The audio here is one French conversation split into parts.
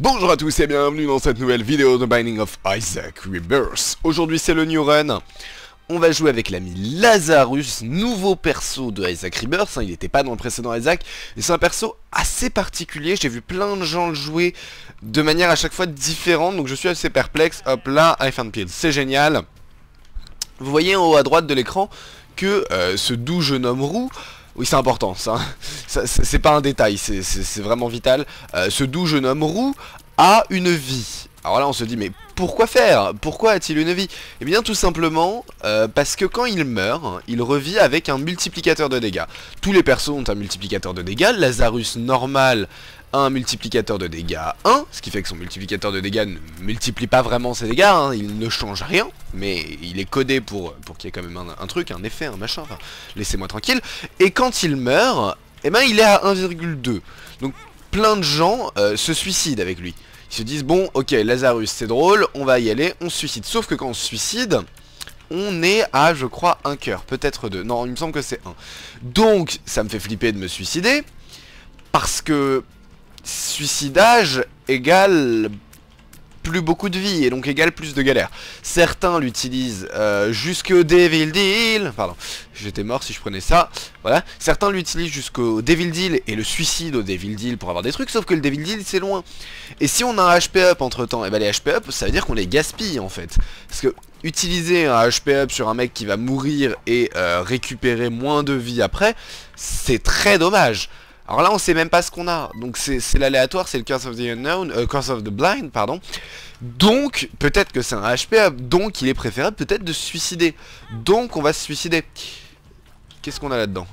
Bonjour à tous et bienvenue dans cette nouvelle vidéo de Binding of Isaac Rebirth. Aujourd'hui c'est le New Run. On va jouer avec l'ami Lazarus, nouveau perso de Isaac Rebirth, il n'était pas dans le précédent Isaac, et c'est un perso assez particulier, j'ai vu plein de gens le jouer de manière à chaque fois différente, donc je suis assez perplexe. Hop là, I found Peel, c'est génial. Vous voyez en haut à droite de l'écran que ce doux jeune homme roux, oui c'est important ça, c'est pas un détail, c'est vraiment vital, ce doux jeune homme roux a une vie. Alors là on se dit mais pourquoi faire? Pourquoi a-t-il une vie? Eh bien tout simplement parce que quand il meurt, il revit avec un multiplicateur de dégâts. Tous les persos ont un multiplicateur de dégâts, Lazarus normal a un multiplicateur de dégâts 1, ce qui fait que son multiplicateur de dégâts ne multiplie pas vraiment ses dégâts, hein, il ne change rien, mais il est codé pour qu'il y ait quand même un truc, un effet, un machin, enfin, laissez-moi tranquille. Et quand il meurt, eh ben il est à 1,2. Donc plein de gens se suicident avec lui. Ils se disent bon ok Lazarus c'est drôle, on va y aller, on se suicide. Sauf que quand on se suicide, on est à je crois un cœur, peut-être deux. Non il me semble que c'est un. Donc ça me fait flipper de me suicider. Parce que suicidage égale plus beaucoup de vie et donc égale plus de galères. Certains l'utilisent jusqu'au Devil Deal. Pardon, j'étais mort si je prenais ça. Voilà. Certains l'utilisent jusqu'au Devil Deal et le suicide au Devil Deal pour avoir des trucs. Sauf que le Devil Deal c'est loin. Et si on a un HP up entre temps, et ben les HP up ça veut dire qu'on les gaspille en fait. Parce que utiliser un HP up sur un mec qui va mourir et récupérer moins de vie après, c'est très dommage. Alors là on sait même pas ce qu'on a, donc c'est l'aléatoire, c'est le Curse of the Unknown, Curse of the Blind, pardon. Donc peut-être que c'est un HP up, donc il est préférable peut-être de se suicider. Donc on va se suicider. Qu'est-ce qu'on a là-dedans?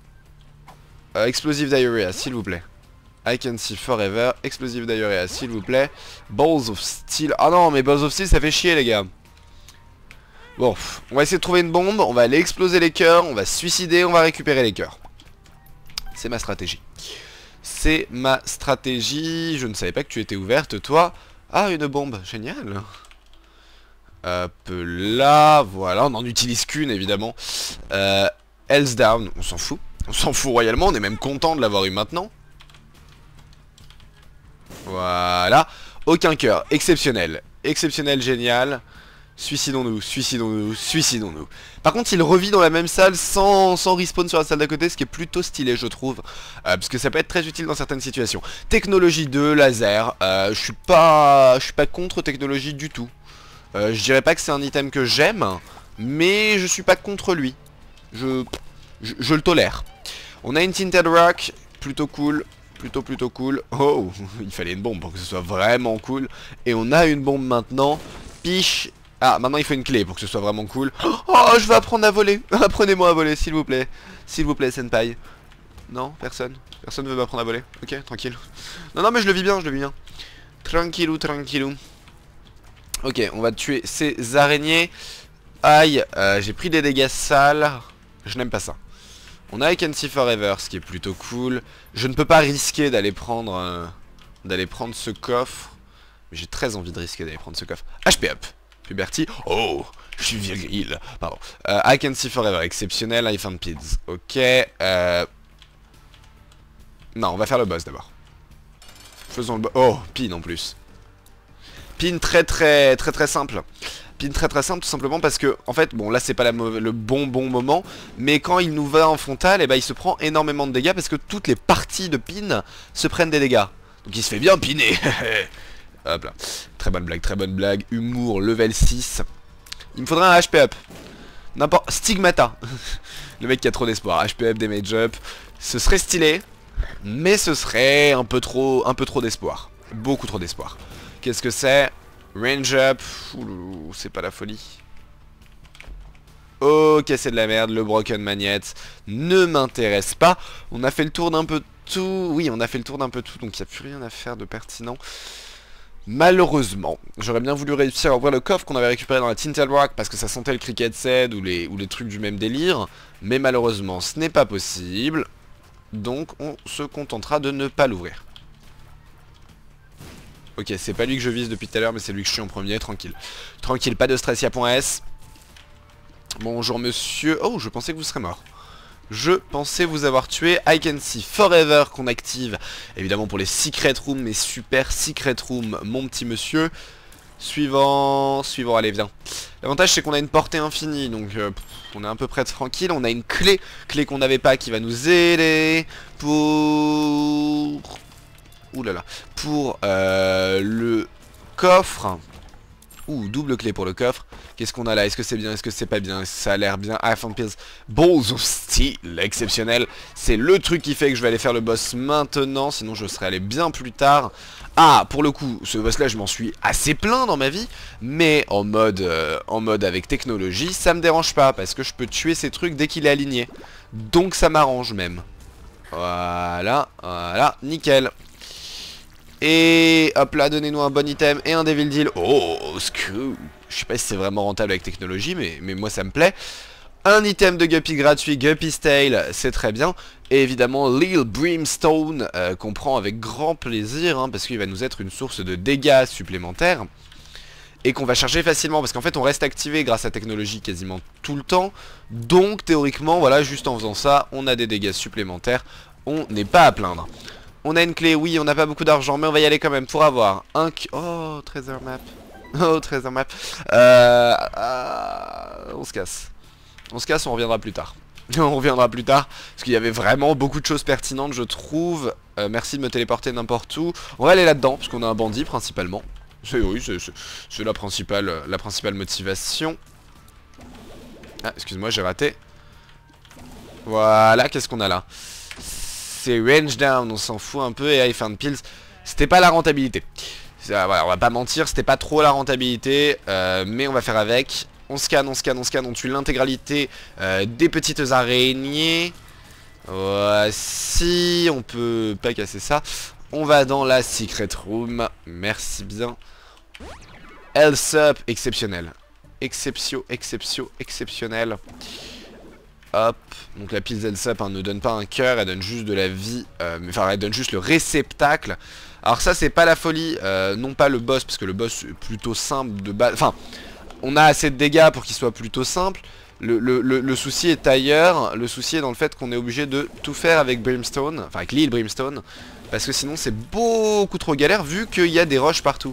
Explosive Diarrhea, s'il vous plaît. I can see forever, Explosive Diarrhea, s'il vous plaît. Balls of Steel, ah non mais Balls of Steel ça fait chier les gars. Bon, on va essayer de trouver une bombe, on va aller exploser les cœurs, on va se suicider, on va récupérer les cœurs. C'est ma stratégie. C'est ma stratégie. Je ne savais pas que tu étais ouverte, toi. Ah, une bombe. Génial. Hop là. Voilà, on n'en utilise qu'une, évidemment. Else down. On s'en fout. On s'en fout royalement. On est même content de l'avoir eu maintenant. Voilà. Aucun cœur. Exceptionnel. Exceptionnel, génial. Suicidons-nous, suicidons-nous, suicidons-nous. Par contre, il revit dans la même salle sans respawn sur la salle d'à côté, ce qui est plutôt stylé, je trouve. Parce que ça peut être très utile dans certaines situations. Technologie 2, laser. Je suis pas contre technologie du tout. Je dirais pas que c'est un item que j'aime, mais je suis pas contre lui. Je le tolère. On a une Tinted Rock, plutôt cool. Plutôt cool. Oh, il fallait une bombe pour que ce soit vraiment cool. Et on a une bombe maintenant. Piche. Ah, maintenant il faut une clé pour que ce soit vraiment cool. Oh, je vais apprendre à voler. Apprenez-moi à voler, s'il vous plaît. S'il vous plaît, senpai. Non, personne. Personne ne veut m'apprendre à voler. Ok, tranquille. Non, mais je le vis bien, je le vis bien. Tranquillou, tranquillou. Ok, on va tuer ces araignées. Aïe, j'ai pris des dégâts sales. Je n'aime pas ça. On a I Can See Forever, ce qui est plutôt cool. Je ne peux pas risquer d'aller prendre ce coffre. Mais j'ai très envie de risquer d'aller prendre ce coffre. HP up. Puberty. Oh, je suis viril. Pardon. I Can See Forever. Exceptionnel. I Found Pids. Ok. Non, on va faire le boss d'abord. Faisons le boss. Oh, pin en plus. Pin très simple. Pin très simple tout simplement parce que en fait bon là c'est pas le bon moment, mais quand il nous va en frontal et ben il se prend énormément de dégâts parce que toutes les parties de pin se prennent des dégâts. Donc il se fait bien piner. Hop là. Très bonne blague. Humour, level 6. Il me faudrait un HP up. N'importe. Stigmata. Le mec qui a trop d'espoir. HP up, damage up. Ce serait stylé. Mais ce serait un peu trop d'espoir. Beaucoup trop d'espoir. Qu'est-ce que c'est? Range up. C'est pas la folie. Ok, c'est de la merde. Le Broken Magnet ne m'intéresse pas. On a fait le tour d'un peu tout. Oui, on a fait le tour d'un peu tout. Donc il n'y a plus rien à faire de pertinent. Malheureusement, j'aurais bien voulu réussir à ouvrir le coffre qu'on avait récupéré dans la Tinted Rock parce que ça sentait le Cricket Seed ou les trucs du même délire. Mais malheureusement, ce n'est pas possible. Donc on se contentera de ne pas l'ouvrir. Ok, c'est pas lui que je vise depuis tout à l'heure, mais c'est lui que je suis en premier, tranquille. Tranquille, pas de stress, y'a point S. Bonjour monsieur. Oh, je pensais que vous serez mort. Je pensais vous avoir tué. I can see forever qu'on active. Évidemment pour les secret rooms, mes super secret rooms, mon petit monsieur. Suivant, allez viens. L'avantage c'est qu'on a une portée infinie, donc on est un peu près tranquille. On a une clé qu'on n'avait pas qui va nous aider pour... Ouh là là. Pour le coffre. Ouh, double clé pour le coffre. Qu'est-ce qu'on a là? Est-ce que c'est bien? Est-ce que c'est pas bien? Ça a l'air bien. Ah, Found Pills. Balls of Steel, exceptionnel. C'est le truc qui fait que je vais aller faire le boss maintenant. Sinon, je serais allé bien plus tard. Ah, pour le coup, ce boss-là, je m'en suis assez plein dans ma vie. Mais en mode avec technologie, ça me dérange pas. Parce que je peux tuer ces trucs dès qu'il est aligné. Donc, ça m'arrange même. Voilà, voilà, nickel. Et hop là, donnez-nous un bon item et un Devil Deal. Oh, Screw. Je sais pas si c'est vraiment rentable avec technologie, mais moi ça me plaît. Un item de Guppy gratuit, Guppy's Tail, c'est très bien. Et évidemment, Lil Brimstone, qu'on prend avec grand plaisir, hein, parce qu'il va nous être une source de dégâts supplémentaires. Et qu'on va charger facilement, parce qu'en fait on reste activé grâce à technologie quasiment tout le temps. Donc théoriquement, voilà, juste en faisant ça, on a des dégâts supplémentaires. On n'est pas à plaindre. On a une clé, oui, on n'a pas beaucoup d'argent, mais on va y aller quand même pour avoir un... Oh, Treasure Map. Oh, Treasure Map. On se casse. On se casse, on reviendra plus tard. On reviendra plus tard, parce qu'il y avait vraiment beaucoup de choses pertinentes, je trouve. Merci de me téléporter n'importe où. On va aller là-dedans, parce qu'on a un bandit, principalement. Oui, c'est la principale motivation. Ah, excuse-moi, j'ai raté. Voilà, qu'est-ce qu'on a là? C'est range down, on s'en fout un peu, et I found pills. C'était pas la rentabilité. Voilà, on va pas mentir, c'était pas trop la rentabilité, mais on va faire avec. On scanne, on tue l'intégralité des petites araignées. Voici, on peut pas casser ça. On va dans la secret room, merci bien. Health up, exceptionnel. Exceptionnel. Hop, donc la pile Zelsap ne donne pas un cœur, elle donne juste de la vie, enfin elle donne juste le réceptacle. Alors ça c'est pas la folie, non pas le boss, parce que le boss est plutôt simple de base, enfin on a assez de dégâts pour qu'il soit plutôt simple. Le souci est ailleurs, le souci est dans le fait qu'on est obligé de tout faire avec Brimstone, enfin avec Lil Brimstone, parce que sinon c'est beaucoup trop galère vu qu'il y a des roches partout.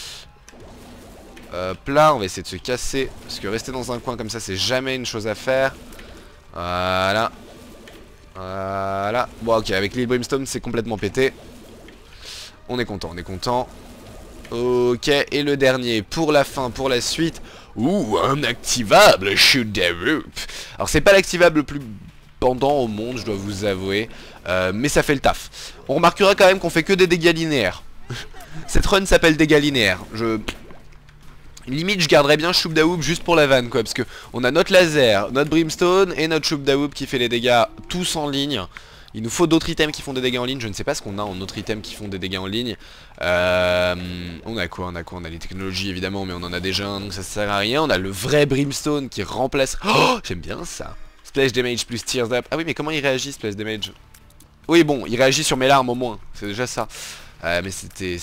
Hop là, on va essayer de se casser, parce que rester dans un coin comme ça c'est jamais une chose à faire. Voilà. Voilà. Bon ok, avec Lil Brimstone c'est complètement pété. On est content, Ok, et le dernier, pour la fin, pour la suite. Ouh, un activable, Shoot the Roof. Alors c'est pas l'activable le plus pendant au monde, je dois vous avouer, mais ça fait le taf. On remarquera quand même qu'on fait que des dégâts linéaires. Cette run s'appelle dégâts linéaires. Limite je garderais bien Shoop da Whoop juste pour la vanne quoi, parce que on a notre laser, notre Brimstone et notre Shoop da Whoop qui fait les dégâts tous en ligne. Il nous faut d'autres items qui font des dégâts en ligne. Je ne sais pas ce qu'on a en autres items qui font des dégâts en ligne. On a quoi? On a les technologies évidemment, mais on en a déjà un, donc ça sert à rien. On a le vrai Brimstone qui remplace... Oh, j'aime bien ça. Splash damage plus tears up. Ah oui, mais comment il réagit Splash damage? Oui bon, il réagit sur mes larmes au moins. C'est déjà ça. Mais c'était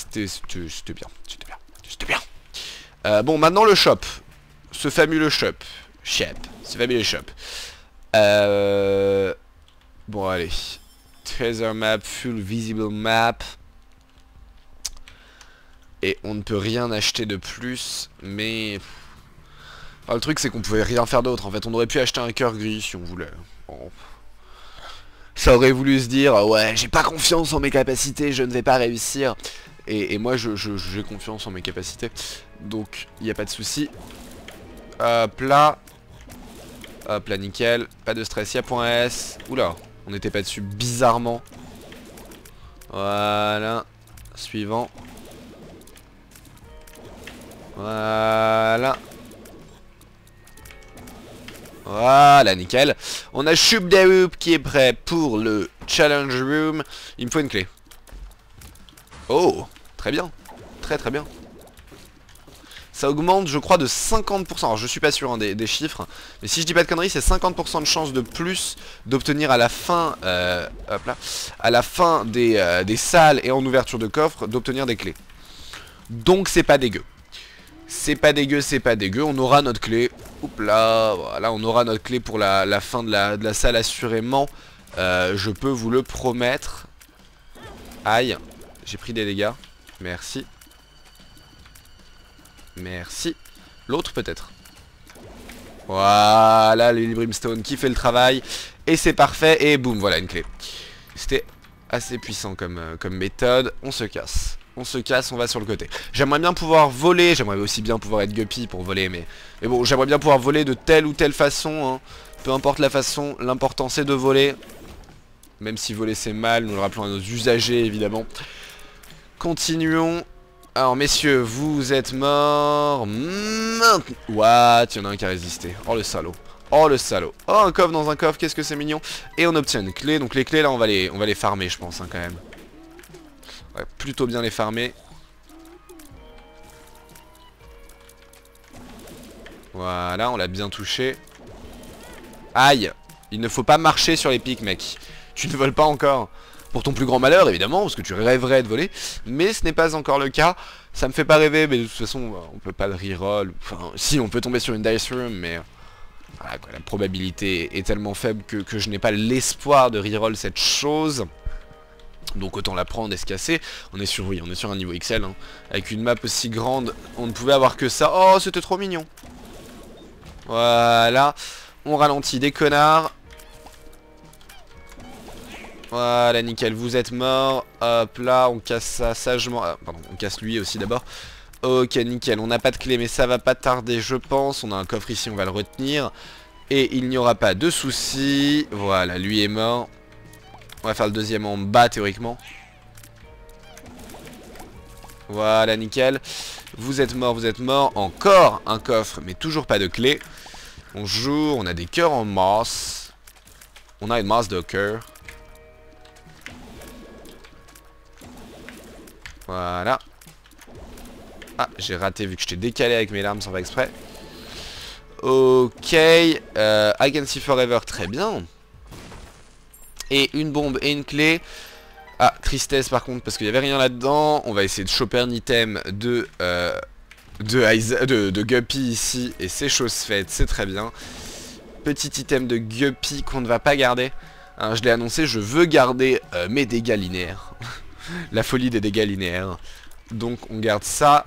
bien. Bon, maintenant le shop. Ce fabuleux shop. Ce fabuleux shop. Bon, allez. Treasure map, full visible map. Et on ne peut rien acheter de plus. Mais... Enfin, le truc, c'est qu'on pouvait rien faire d'autre. En fait, on aurait pu acheter un cœur gris si on voulait. Bon. Ça aurait voulu se dire, ouais, j'ai pas confiance en mes capacités, je ne vais pas réussir. Et moi j'ai confiance en mes capacités. Donc il n'y a pas de souci. Hop là. Hop là, nickel. Pas de stress, il y a point S. Oula, on n'était pas dessus bizarrement. Voilà. Suivant. Voilà. Voilà, nickel. On a Shoop da Whoop qui est prêt pour le challenge room. Il me faut une clé. Oh, très bien. Très bien. Ça augmente, je crois, de 50%. Alors, je suis pas sûr hein, des chiffres. Mais si je dis pas de conneries, c'est 50% de chance de plus d'obtenir à la fin, hop là, à la fin des salles et en ouverture de coffre, d'obtenir des clés. Donc, c'est pas dégueu. C'est pas dégueu. On aura notre clé. Oups là, voilà, on aura notre clé pour la fin de la salle assurément. Je peux vous le promettre. Aïe, j'ai pris des dégâts. Merci. Merci. L'autre peut-être. Voilà, le Brimstone qui fait le travail. Et c'est parfait. Et boum, voilà une clé. C'était assez puissant comme méthode. On se casse. On se casse, on va sur le côté. J'aimerais bien pouvoir voler. J'aimerais aussi bien pouvoir être Guppy pour voler. Mais bon, j'aimerais bien pouvoir voler de telle ou telle façon. Hein. Peu importe la façon, l'important c'est de voler. Même si voler c'est mal, nous le rappelons à nos usagers évidemment. Continuons. Alors messieurs, vous êtes morts. What? Il y en a un qui a résisté. Oh le salaud. Oh le salaud. Oh un coffre dans un coffre, qu'est-ce que c'est mignon. Et on obtient une clé. Donc les clés là on va les farmer je pense hein, quand même. Ouais, plutôt bien les farmer. Voilà, on l'a bien touché. Aïe. Il ne faut pas marcher sur les pics mec. Tu ne voles pas encore. Pour ton plus grand malheur évidemment, parce que tu rêverais de voler. Mais ce n'est pas encore le cas. Ça me fait pas rêver, mais de toute façon on peut pas le reroll. Enfin si, on peut tomber sur une dice room, mais voilà, quoi, la probabilité est tellement faible que je n'ai pas l'espoir de reroll cette chose. Donc autant la prendre et se casser. On est sur, oui, on est sur un niveau XL hein. Avec une map aussi grande, on ne pouvait avoir que ça. Oh c'était trop mignon. Voilà. On ralentit des connards. Voilà, nickel, vous êtes morts. Hop là, on casse ça sagement. Ah, pardon, on casse lui aussi d'abord. Ok, nickel, on n'a pas de clé, mais ça va pas tarder, je pense. On a un coffre ici, on va le retenir. Et il n'y aura pas de soucis. Voilà, lui est mort. On va faire le deuxième en bas, théoriquement. Voilà, nickel. Vous êtes mort, vous êtes mort. Encore un coffre, mais toujours pas de clé. Bonjour, on a des cœurs en masse. On a une masse de cœurs. Voilà. Ah, j'ai raté vu que je t'ai décalé avec mes larmes sans faire exprès. Ok. I can see forever, très bien. Et une bombe et une clé. Ah, tristesse par contre, parce qu'il n'y avait rien là-dedans. On va essayer de choper un item de Guppy ici. Et c'est chose faite, c'est très bien. Petit item de Guppy qu'on ne va pas garder. Hein, je l'ai annoncé, je veux garder mes dégâts linéaires. La folie des dégâts linéaires. Donc on garde ça.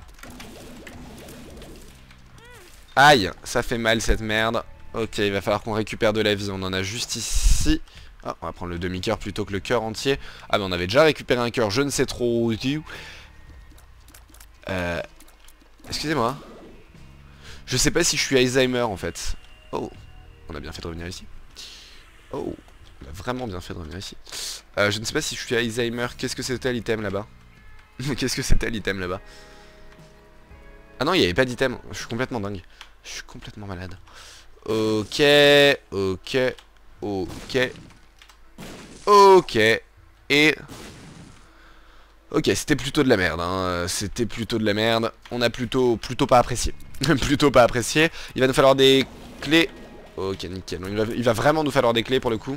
Aïe, ça fait mal cette merde. Ok, il va falloir qu'on récupère de la vie. On en a juste ici. Ah, on va prendre le demi-cœur plutôt que le cœur entier. Ah mais on avait déjà récupéré un cœur, je ne sais trop où. Excusez-moi. Je sais pas si je suis Alzheimer en fait. Oh, on a bien fait de revenir ici. Oh, on a vraiment bien fait de revenir ici. Je ne sais pas si je suis Alzheimer. Qu'est-ce que c'était l'item là-bas? Qu'est-ce que c'était l'item là-bas? Ah non, il n'y avait pas d'item. Je suis complètement dingue. Je suis complètement malade. Ok, ok, ok. Ok. Et... ok, c'était plutôt de la merde, hein. C'était plutôt de la merde. On a plutôt pas apprécié. Plutôt pas apprécié. Il va nous falloir des clés. Ok, nickel. Il va vraiment nous falloir des clés pour le coup.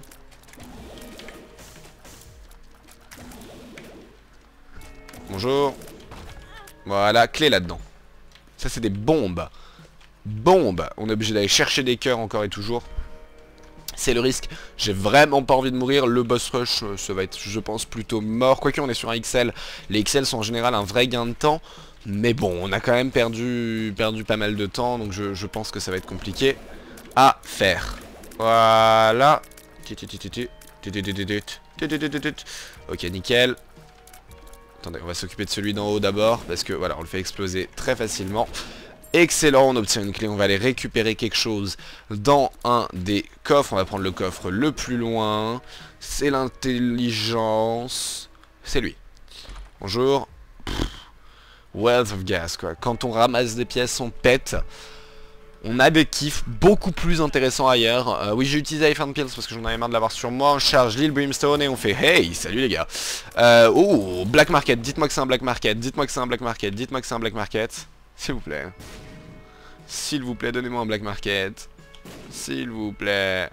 Bonjour. Voilà, clé là-dedans. Ça c'est des bombes. Bombes. On est obligé d'aller chercher des cœurs encore et toujours. C'est le risque. J'ai vraiment pas envie de mourir. Le boss rush, ça va être, je pense, plutôt mort. Quoique on est sur un XL. Les XL sont en général un vrai gain de temps. Mais bon, on a quand même perdu pas mal de temps. Donc je pense que ça va être compliqué à faire. Voilà. Ok, nickel. Attendez, on va s'occuper de celui d'en haut d'abord. Parce que voilà, on le fait exploser très facilement. Excellent, on obtient une clé, on va aller récupérer quelque chose dans un des coffres. On va prendre le coffre le plus loin. C'est l'intelligence. C'est lui. Bonjour. Wealth of gas, quoi. Quand on ramasse des pièces, on pète. On a des kiffs beaucoup plus intéressants ailleurs. Oui, j'ai utilisé iPhone Pills parce que j'en avais marre de l'avoir sur moi. On charge l'île Brimstone et on fait hey, salut les gars. Oh, Black Market. Dites-moi que c'est un Black Market. Dites-moi que c'est un Black Market. Dites-moi que c'est un Black Market. S'il vous plaît. S'il vous plaît, donnez-moi un Black Market. S'il vous plaît.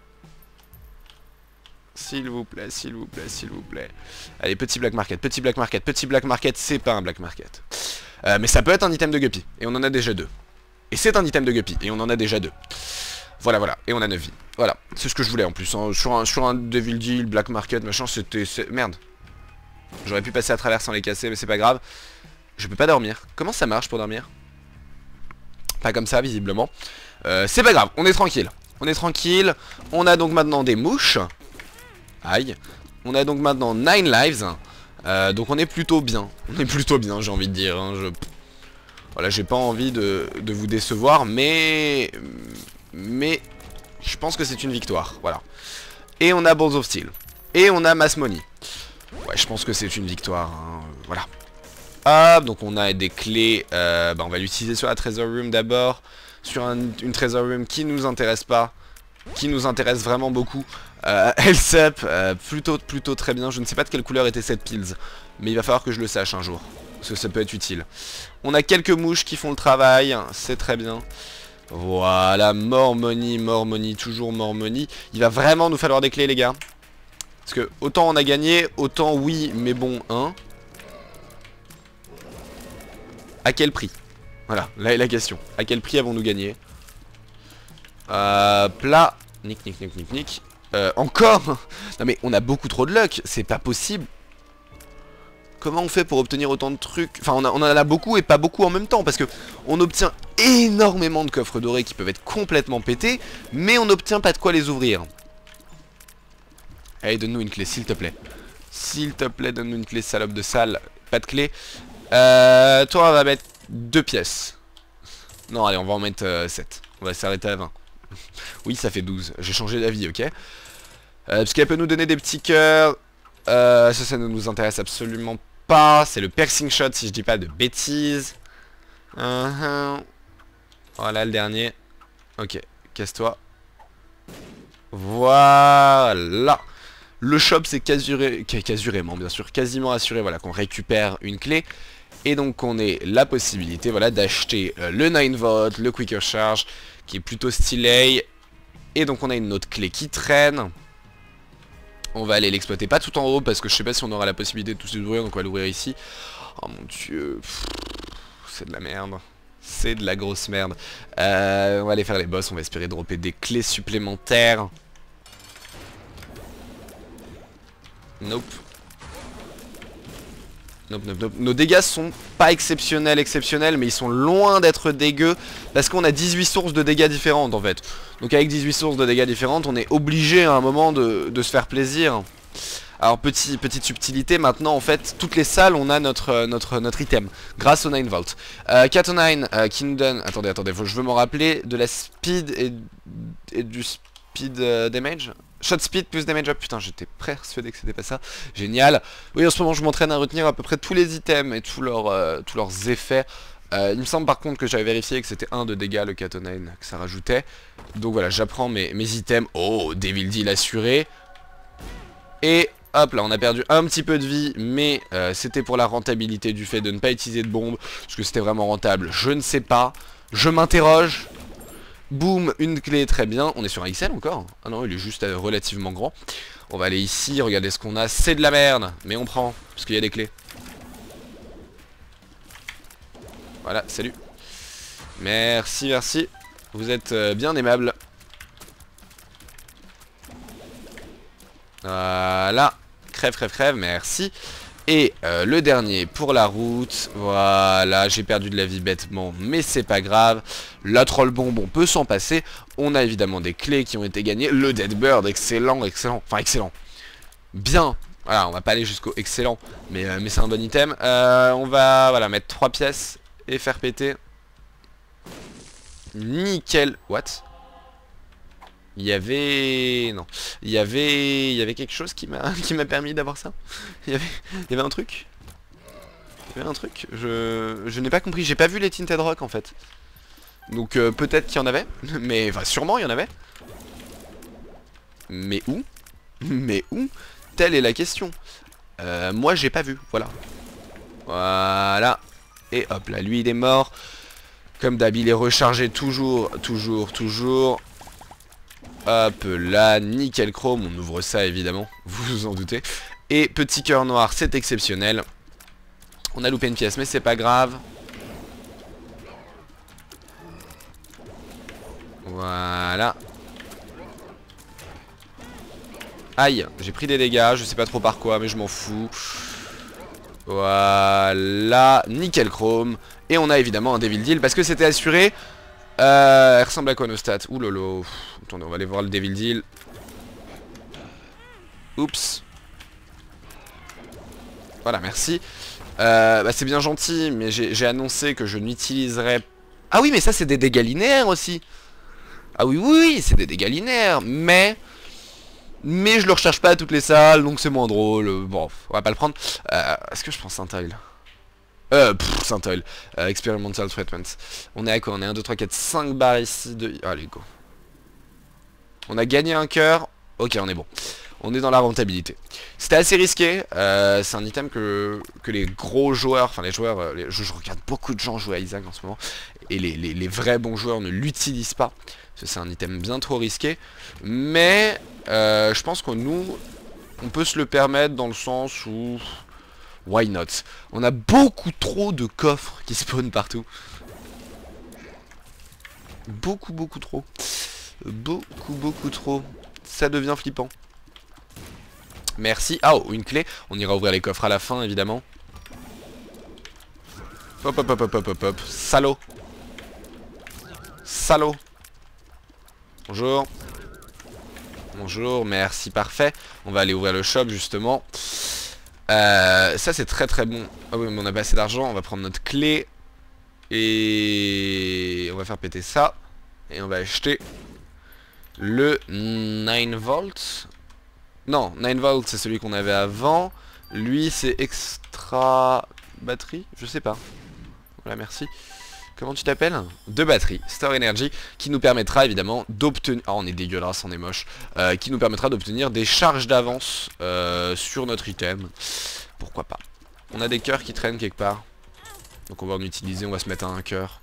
S'il vous plaît, s'il vous plaît, s'il vous plaît. Allez, petit Black Market, petit Black Market, petit Black Market, c'est pas un Black Market. Mais ça peut être un item de Guppy. Et on en a déjà deux. Et c'est un item de Guppy, et on en a déjà 2. Voilà, voilà, et on a 9 vies. Voilà, c'est ce que je voulais en plus. Hein. Sur un Devil Deal, Black Market, machin, c'était... Merde. J'aurais pu passer à travers sans les casser, mais c'est pas grave. Je peux pas dormir. Comment ça marche pour dormir? Pas comme ça, visiblement. C'est pas grave, on est tranquille. On est tranquille. On a donc maintenant des mouches. Aïe. On a donc maintenant 9 lives. Donc on est plutôt bien. On est plutôt bien, j'ai envie de dire. Hein. Voilà, j'ai pas envie de vous décevoir, mais je pense que c'est une victoire. Voilà. Et on a Balls of Steel. Et on a Mass Money. Ouais, je pense que c'est une victoire. Hein. Voilà. Hop, donc on a des clés. On va l'utiliser sur la Treasure Room d'abord. Sur une Treasure Room qui nous intéresse pas. Qui nous intéresse vraiment beaucoup. Health Up, plutôt très bien. Je ne sais pas de quelle couleur étaient cette pills. Mais il va falloir que je le sache un jour. Parce que ça peut être utile. On a quelques mouches qui font le travail. C'est très bien. Voilà, more money, toujours more money. Il va vraiment nous falloir des clés, les gars. Parce que autant on a gagné, autant oui, mais bon, hein. À quel prix? Voilà, là est la question. À quel prix avons-nous gagné? Plat. Nick. Encore. Non mais on a beaucoup trop de luck, c'est pas possible. Comment on fait pour obtenir autant de trucs? Enfin on en a beaucoup et pas beaucoup en même temps. Parce que on obtient énormément de coffres dorés qui peuvent être complètement pétés. Mais on n'obtient pas de quoi les ouvrir. Allez, donne-nous une clé s'il te plaît. S'il te plaît, donne-nous une clé, salope de salle. Pas de clé. Toi on va mettre 2 pièces. Non allez, on va en mettre 7. On va s'arrêter à 20. Oui, ça fait 12. J'ai changé d'avis, ok. Parce qu'elle peut nous donner des petits cœurs. Ça ne nous intéresse absolument pas. C'est le piercing shot, si je dis pas de bêtises. Voilà, le dernier. Ok, casse-toi. Voilà. Le shop, c'est quasiment, bien sûr, quasiment assuré, voilà, qu'on récupère une clé. Et donc on ait la possibilité, voilà, d'acheter le 9 volts, le quicker charge, qui est plutôt stylé. Et donc on a une autre clé qui traîne. On va aller l'exploiter, pas tout en haut, parce que je sais pas si on aura la possibilité de tous les ouvrir, donc on va l'ouvrir ici. Oh mon dieu, c'est de la merde. C'est de la grosse merde. On va aller faire les boss, on va espérer dropper des clés supplémentaires. Nope. Nope. Nos dégâts sont pas exceptionnels, mais ils sont loin d'être dégueux. Parce qu'on a 18 sources de dégâts différentes en fait. Donc avec 18 sources de dégâts différentes, on est obligé à un moment de se faire plaisir. Alors petite subtilité, maintenant en fait, toutes les salles on a notre item. Grâce au 9 Vault. Cat o' 9 qui nous donne... Attendez, je veux m'en rappeler. De la speed et du speed damage. Shot speed plus damage up, putain j'étais persuadé que c'était pas ça. Génial. Oui, en ce moment je m'entraîne à retenir à peu près tous les items et tous leurs effets. Il me semble par contre que j'avais vérifié que c'était 1 de dégâts le Cat o' 9 que ça rajoutait. Donc voilà, j'apprends mes items. Oh, Devil Deal assuré. Et hop là, on a perdu un petit peu de vie, mais c'était pour la rentabilité du fait de ne pas utiliser de bombes. Est-ce que c'était vraiment rentable? Je ne sais pas. Je m'interroge. Boum, une clé, très bien. On est sur un XL encore? Ah non, il est juste relativement grand. On va aller ici, regardez ce qu'on a. C'est de la merde, mais on prend, parce qu'il y a des clés. Voilà, salut. Merci. Vous êtes bien aimable. Voilà. Crève, merci. Et le dernier pour la route. Voilà, j'ai perdu de la vie bêtement, mais c'est pas grave. La troll bombe, on peut s'en passer. On a évidemment des clés qui ont été gagnées. Le Dead Bird, excellent. Enfin, excellent. Bien. Voilà, on va pas aller jusqu'au excellent, mais c'est un bon item. On va voilà, mettre 3 pièces et faire péter. Nickel. What? Il y avait... Non. Il y avait quelque chose qui m'a permis d'avoir ça. Il y avait un truc. Il y avait un truc. Je n'ai pas compris. J'ai pas vu les Tinted Rock en fait. Donc peut-être qu'il y en avait. Mais enfin sûrement il y en avait. Mais où? Telle est la question. Moi j'ai pas vu. Voilà. Voilà. Et hop là, lui il est mort. Comme d'hab, il est rechargé toujours. Hop là, nickel chrome, on ouvre ça évidemment, vous vous en doutez. Et petit cœur noir, c'est exceptionnel. On a loupé une pièce mais c'est pas grave. Voilà. Aïe, j'ai pris des dégâts, je sais pas trop par quoi, mais je m'en fous. Voilà, nickel chrome. Et on a évidemment un Devil Deal parce que c'était assuré. Elle ressemble à quoi nos stats? Ouh lolo. Attendez, on va aller voir le Devil Deal. Oups. Voilà, merci. Bah, c'est bien gentil, mais j'ai annoncé que je n'utiliserais... Ah oui, mais ça c'est des dégâts linéaires aussi. Ah oui, oui, c'est des dégâts linéaires, mais je le recharge pas à toutes les salles, donc c'est moins drôle. Bon, on va pas le prendre. Est-ce que je prends Saint-Oil? Saint-Oil. Experimental Treatment. On est à quoi? On est 1, 2, 3, 4, 5 barres ici. Allez, go. On a gagné un cœur. Ok, on est bon. On est dans la rentabilité. C'était assez risqué. C'est un item que les gros joueurs, enfin les joueurs, je regarde beaucoup de gens jouer à Isaac en ce moment, et les vrais bons joueurs ne l'utilisent pas. Parce que c'est un item bien trop risqué. Mais je pense que nous, on peut se le permettre dans le sens où... Why not? On a beaucoup trop de coffres qui spawnent partout. Beaucoup trop. Beaucoup trop. Ça devient flippant. Merci. Ah, oh, une clé. On ira ouvrir les coffres à la fin, évidemment. Hop, hop, hop, hop, hop, hop, hop. Salaud. Salaud. Bonjour. Bonjour, merci, parfait. On va aller ouvrir le shop, justement. Ça, c'est très bon. Ah oui, mais on a pas assez d'argent. On va prendre notre clé. Et on va faire péter ça. Et on va acheter le 9 volts. Non, 9 volts c'est celui qu'on avait avant. Lui c'est extra batterie, je sais pas. Voilà, merci. Comment tu t'appelles? De batterie, Store Energy, qui nous permettra évidemment d'obtenir... Ah, on est dégueulasse, on est moche. Qui nous permettra d'obtenir des charges d'avance sur notre item. Pourquoi pas. On a des cœurs qui traînent quelque part. Donc on va en utiliser, on va se mettre à un cœur.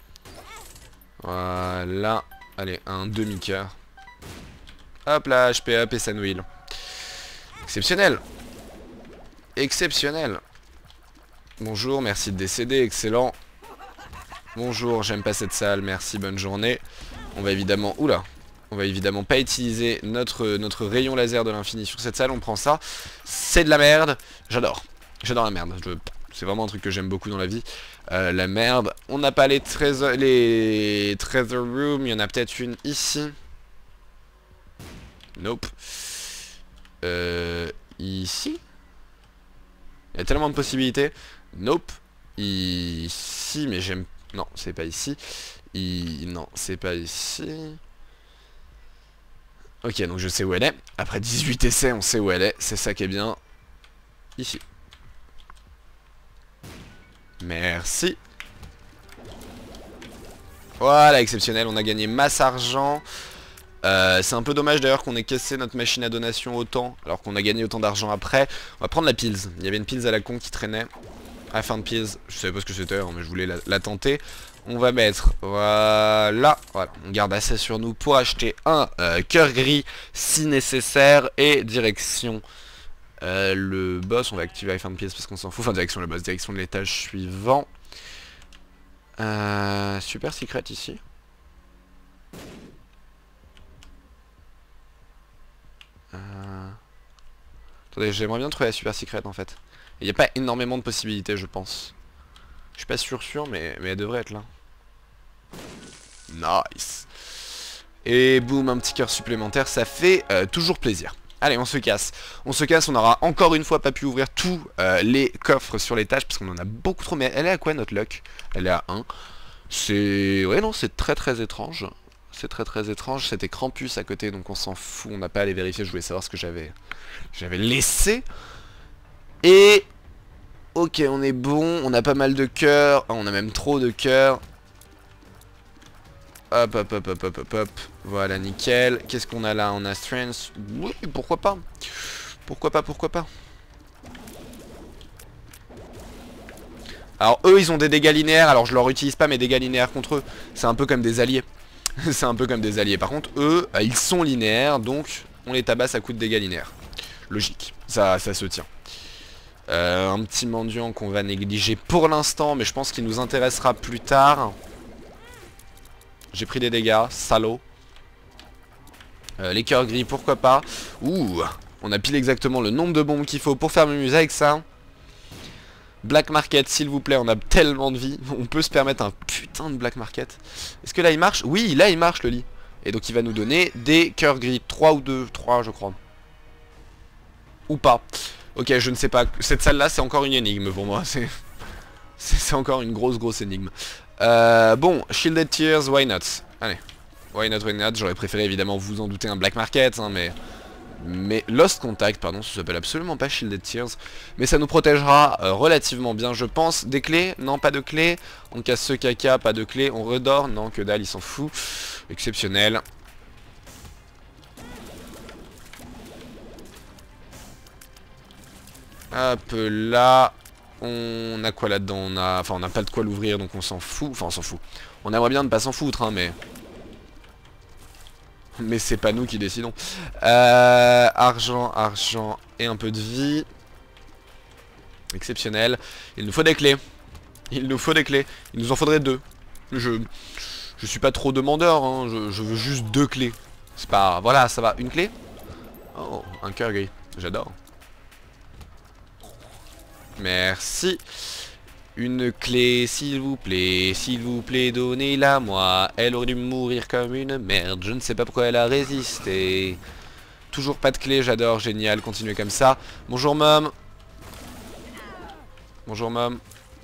Voilà. Allez, un demi-cœur. Hop là, HP up et Sanwheel. Exceptionnel. Exceptionnel. Bonjour, merci de décéder, excellent. Bonjour, j'aime pas cette salle, merci, bonne journée. On va évidemment... Oula. On va évidemment pas utiliser notre rayon laser de l'infini sur cette salle, on prend ça. C'est de la merde. J'adore. J'adore la merde. C'est vraiment un truc que j'aime beaucoup dans la vie. La merde. On n'a pas les treasure room. Il y en a peut-être une ici. Nope. Ici. Il y a tellement de possibilités. Nope. Ici, mais j'aime... Non, c'est pas ici. Non, c'est pas ici. Ok, donc je sais où elle est. Après 18 essais, on sait où elle est. C'est ça qui est bien. Ici. Merci. Voilà, exceptionnel. On a gagné masse argent. C'est un peu dommage d'ailleurs qu'on ait cassé notre machine à donation autant, alors qu'on a gagné autant d'argent après. On va prendre la pills. Il y avait une pills à la con qui traînait. I found pills. Je savais pas ce que c'était, hein, mais je voulais la tenter. On va mettre, voilà. On garde assez sur nous pour acheter un cœur gris si nécessaire. Et direction le boss. On va activer I found pills parce qu'on s'en fout. Enfin, direction le boss, direction de l'étage suivant. Super secret ici. Attendez, j'aimerais bien trouver la super secret en fait. Il n'y a pas énormément de possibilités, je pense. Je suis pas sûr, mais elle devrait être là. Nice. Et boum, un petit cœur supplémentaire, ça fait toujours plaisir. Allez, on se casse. On se casse, on aura encore une fois pas pu ouvrir tous les coffres sur l'étage parce qu'on en a beaucoup trop. Mais elle est à quoi notre luck? Elle est à 1. C'est... Ouais, non, c'est très étrange. C'est très étrange. C'était Krampus à côté, donc on s'en fout. On n'a pas à aller vérifier. Je voulais savoir ce que j'avais laissé. Et... Ok, on est bon. On a pas mal de cœurs. On a même trop de cœurs. Hop. Voilà, nickel. Qu'est-ce qu'on a là? On a Strength. Oui, pourquoi pas. Pourquoi pas. Alors eux, ils ont des dégâts linéaires. Alors je leur utilise pas mes dégâts linéaires contre eux. C'est un peu comme des alliés. C'est un peu comme des alliés. Par contre, eux, ils sont linéaires. Donc, on les tabasse à coups de dégâts linéaires. Logique. Ça se tient. Un petit mendiant qu'on va négliger pour l'instant. Mais je pense qu'il nous intéressera plus tard. J'ai pris des dégâts. Salaud. Les cœurs gris, pourquoi pas. Ouh, on a pile exactement le nombre de bombes qu'il faut pour faire Mumuse avec ça. Black Market, s'il vous plaît, on a tellement de vie. On peut se permettre un putain de Black Market. Est-ce que là il marche? Oui, là il marche le lit. Et donc il va nous donner des cœurs gris. 3 ou 2, 3 je crois. Ou pas. Ok, je ne sais pas. Cette salle là c'est encore une énigme pour moi. C'est encore une grosse énigme. Bon, Shielded Tears, why not? Allez. Why not, why not? J'aurais préféré évidemment, vous en doutez, un Black Market, hein, mais Lost Contact, pardon, ça s'appelle absolument pas Shielded Tears. Mais ça nous protégera relativement bien, je pense. Des clés? Non, pas de clés. On casse ce caca, pas de clés. On redort? Non, que dalle, il s'en fout. Exceptionnel. Hop là. On a quoi là-dedans? Enfin, on n'a pas de quoi l'ouvrir, donc on s'en fout. Enfin, on s'en fout. On aimerait bien ne pas s'en foutre, hein, mais c'est pas nous qui décidons. Argent et un peu de vie. Exceptionnel. Il nous faut des clés. Il nous en faudrait 2. Je suis pas trop demandeur, hein. Je veux juste 2 clés. C'est pas... Voilà, ça va. Une clé? Oh, un cœur gris. J'adore. Merci. Une clé, s'il vous plaît, donnez-la moi. Elle aurait dû mourir comme une merde. Je ne sais pas pourquoi elle a résisté. Toujours pas de clé, j'adore, génial, continuez comme ça. Bonjour Mom. Bonjour Mom.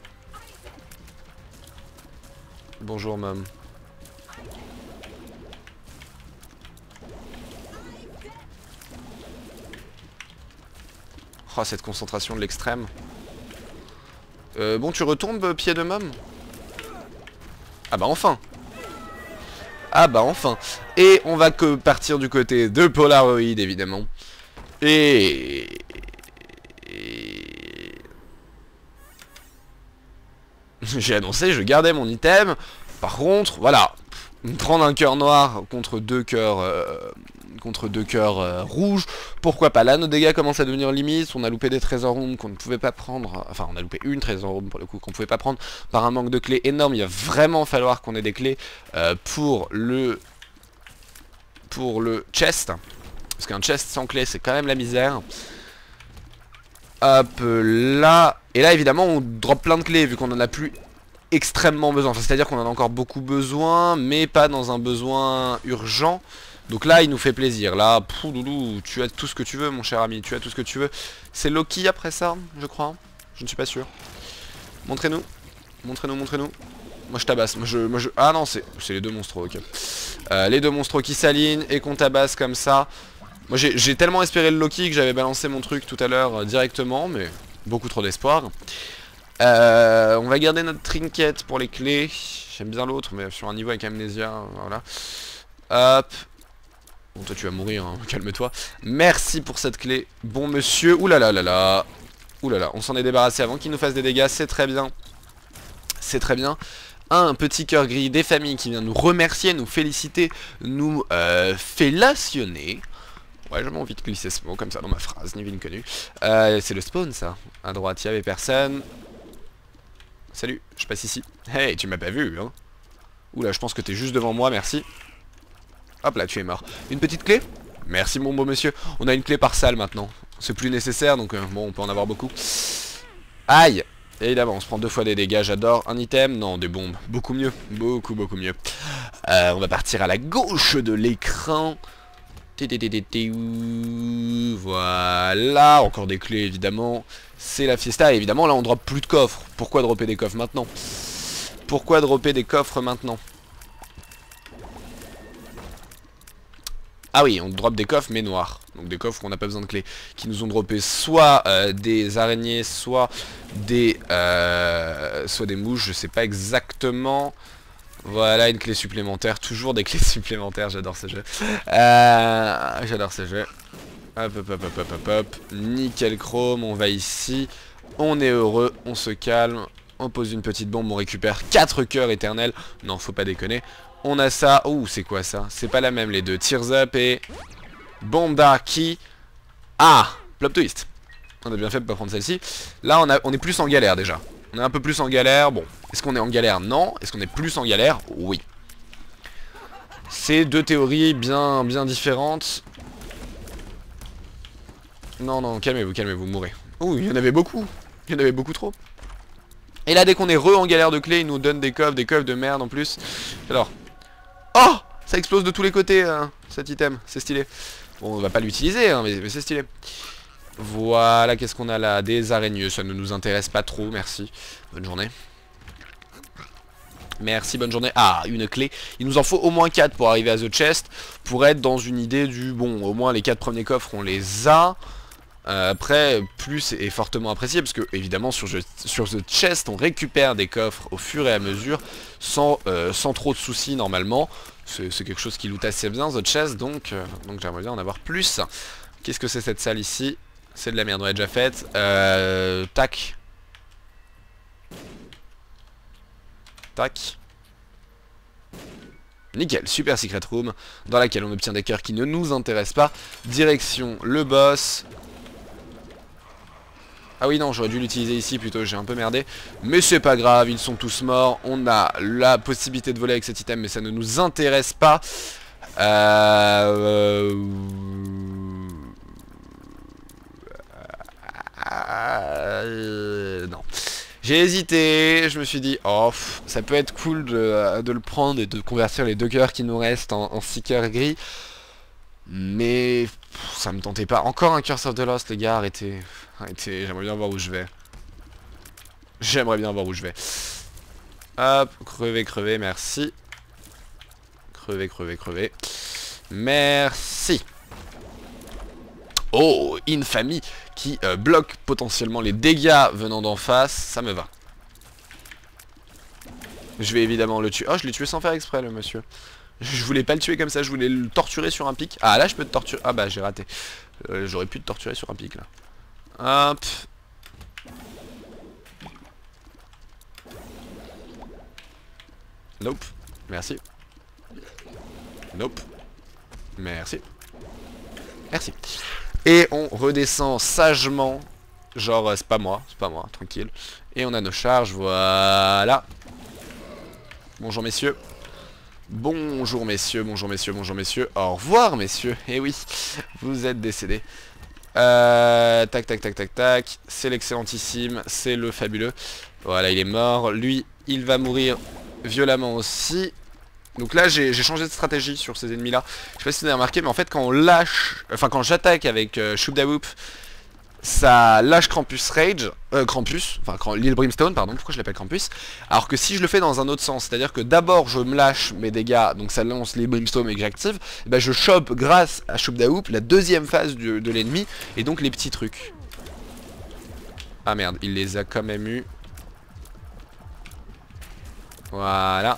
Bonjour Mom. Oh, cette concentration de l'extrême. Bon, tu retombes, pied de Mom? Ah bah enfin. Ah bah enfin. Et on va que partir du côté de Polaroid, évidemment. Et... J'ai annoncé, je gardais mon item. Par contre, voilà. Prendre un cœur noir contre 2 cœurs... rouges, pourquoi pas. Là nos dégâts commencent à devenir limites. On a loupé des trésors rooms qu'on ne pouvait pas prendre. Enfin on a loupé une trésor room pour le coup qu'on ne pouvait pas prendre par un manque de clés énorme. Il va vraiment falloir qu'on ait des clés pour le chest, parce qu'un chest sans clé c'est quand même la misère. Hop là. Et là évidemment on drop plein de clés vu qu'on en a plus extrêmement besoin. Enfin, c'est à dire qu'on en a encore beaucoup besoin, mais pas dans un besoin urgent. Donc là il nous fait plaisir. Là, doudou, tu as tout ce que tu veux mon cher ami, tu as tout ce que tu veux. C'est Loki après ça, je crois. Je ne suis pas sûr. Montrez-nous. Montrez-nous. Moi je tabasse. Ah non, c'est les 2 monstres, ok. Les 2 monstres qui s'alignent et qu'on tabasse comme ça. Moi j'ai tellement espéré le Loki que j'avais balancé mon truc tout à l'heure directement, mais beaucoup trop d'espoir. On va garder notre trinket pour les clés. J'aime bien l'autre, mais sur un niveau avec Amnesia, voilà. Hop. Bon, toi tu vas mourir, hein. Calme-toi. Merci pour cette clé, bon monsieur. Oulala, oulala, on s'en est débarrassé avant qu'il nous fasse des dégâts, c'est très bien. C'est très bien. Un petit cœur gris des familles qui vient nous remercier, nous féliciter, nous fellationner. Ouais, j'ai envie de glisser ce mot comme ça dans ma phrase, ni vu ni connu. C'est le spawn ça. À droite, il n'y avait personne. Salut, je passe ici. Hey, tu m'as pas vu, hein. Oula, je pense que t'es juste devant moi, merci. Hop là, tu es mort. Une petite clé? Merci mon beau monsieur. On a une clé par salle maintenant. C'est plus nécessaire, donc bon, on peut en avoir beaucoup. Aïe. Évidemment, on se prend 2 fois des dégâts, j'adore. Un item? Non, des bombes. Beaucoup mieux. Beaucoup mieux. On va partir à la gauche de l'écran. Voilà. Encore des clés, évidemment. C'est la fiesta. Et évidemment, là, on drop plus de coffres. Pourquoi dropper des coffres maintenant? Pourquoi dropper des coffres maintenant? Ah oui, on drop des coffres mais noirs. Donc des coffres où on n'a pas besoin de clés. Qui nous ont droppé soit des araignées, soit des mouches. Je sais pas exactement. Voilà, une clé supplémentaire. Toujours des clés supplémentaires. J'adore ce jeu. J'adore ce jeu. Hop. Nickel chrome. On va ici. On est heureux. On se calme. On pose une petite bombe. On récupère 4 cœurs éternels. Non, faut pas déconner. On a ça. Ouh, c'est quoi ça? C'est pas la même les deux. Tears Up et Bonda qui... Ah, plot twist. On a bien fait de pas prendre celle-ci. Là, on est plus en galère déjà. On est un peu plus en galère. Bon, est-ce qu'on est en galère? Non. Est-ce qu'on est plus en galère? Oui. C'est deux théories bien différentes. Non, non, calmez-vous, calmez-vous, mourrez. Ouh, il y en avait beaucoup. Il y en avait beaucoup trop. Et là, dès qu'on est en galère de clés, il nous donne des coffres de merde en plus. Alors. Oh, ça explose de tous les côtés, cet item. C'est stylé. Bon, on va pas l'utiliser, hein, mais c'est stylé. Voilà, qu'est-ce qu'on a là? Des araignées, ça ne nous intéresse pas trop, merci. Bonne journée. Merci, bonne journée. Ah, une clé. Il nous en faut au moins 4 pour arriver à The Chest. Pour être dans une idée du... Bon, au moins les 4 premiers coffres, on les a. Après, plus est fortement apprécié. Parce que, évidemment, sur The Chest, on récupère des coffres au fur et à mesure. Sans trop de soucis, normalement. C'est quelque chose qui loot assez bien, The Chest. Donc j'aimerais bien en avoir plus. Qu'est-ce que c'est cette salle ici? C'est de la merde, on l'a déjà faite. Tac. Tac. Nickel, super secret room dans laquelle on obtient des cœurs qui ne nous intéressent pas. Direction le boss. Ah oui non, j'aurais dû l'utiliser ici plutôt, j'ai un peu merdé. Mais c'est pas grave, ils sont tous morts. On a la possibilité de voler avec cet item, mais ça ne nous intéresse pas. Non. J'ai hésité, je me suis dit, oh, ça peut être cool de le prendre et de convertir les 2 cœurs qui nous restent en 6 cœurs gris. Mais ça me tentait pas. Encore un Curse of the Lost, les gars, arrêtez. J'aimerais bien voir où je vais. J'aimerais bien voir où je vais. Hop, crever, merci. Crever. Merci. Oh, Infamy qui bloque potentiellement les dégâts venant d'en face, ça me va. Je vais évidemment le tuer. Oh, je l'ai tué sans faire exprès, le monsieur. Je voulais pas le tuer comme ça, je voulais le torturer sur un pic. Ah, là, je peux te torturer. Ah bah, j'ai raté. J'aurais pu te torturer sur un pic, là. Hop. Nope. Merci. Nope. Merci. Merci. Et on redescend sagement. Genre, c'est pas moi, tranquille. Et on a nos charges, voilà. Bonjour messieurs. Bonjour messieurs. Au revoir messieurs. Eh oui, vous êtes décédés. Tac. C'est l'excellentissime, c'est le fabuleux. Voilà, il est mort. Lui, il va mourir violemment aussi. Donc là j'ai changé de stratégie sur ces ennemis là. Je sais pas si vous avez remarqué, mais en fait quand on lâche, enfin quand j'attaque avec Shoop Da Whoop, ça lâche Krampus Rage, Lil Brimstone, pardon, pourquoi je l'appelle Krampus. Alors que si je le fais dans un autre sens, c'est à dire que d'abord je me lâche mes dégâts, donc ça lance les Brimstone et que j'active, et ben je chope grâce à Shoop Da Whoop la deuxième phase de l'ennemi, et donc les petits trucs. Ah merde, il les a quand même eu. Voilà.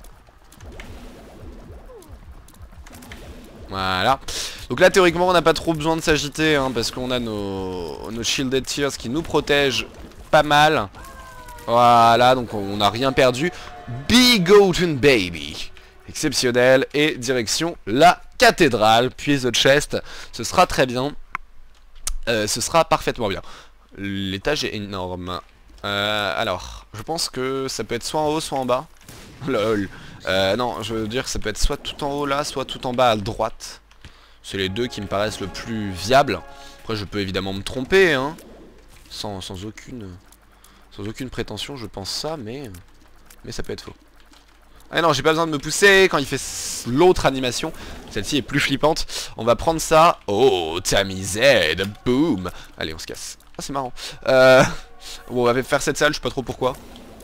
Voilà. Donc là théoriquement on n'a pas trop besoin de s'agiter hein, parce qu'on a nos Shielded Tears qui nous protègent pas mal. Voilà, donc on n'a rien perdu. Big Golden Baby. Exceptionnel. Et direction la cathédrale, puis The Chest. Ce sera très bien. Ce sera parfaitement bien. L'étage est énorme. Alors, je pense que ça peut être soit en haut, soit en bas. Lol. Non, je veux dire que ça peut être soit tout en haut là, soit tout en bas à droite. C'est les deux qui me paraissent le plus viable. Après je peux évidemment me tromper hein. Sans aucune prétention je pense ça, mais ça peut être faux. Ah non, j'ai pas besoin de me pousser quand il fait l'autre animation. Celle-ci est plus flippante. On va prendre ça. Oh, Tamized, boom. Allez, on se casse. Ah, c'est marrant. Bon, on va faire cette salle, je sais pas trop pourquoi.